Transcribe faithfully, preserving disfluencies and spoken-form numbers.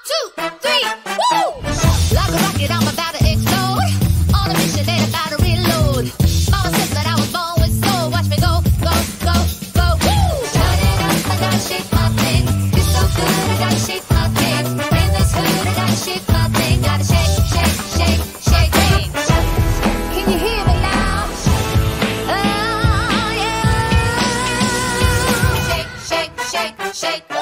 two, three, woo! Like a rocket, I'm about to explode. On a mission and about to reload. Mama said that I was born with soul. Watch me go, go, go, go, woo! Turn it up, I gotta shake my thing. It's so good, I gotta shake my thing. In this hood, I gotta shake my thing. Gotta shake, shake, shake, shake things. Can you hear me now? Oh, yeah. Shake, shake, shake, shake.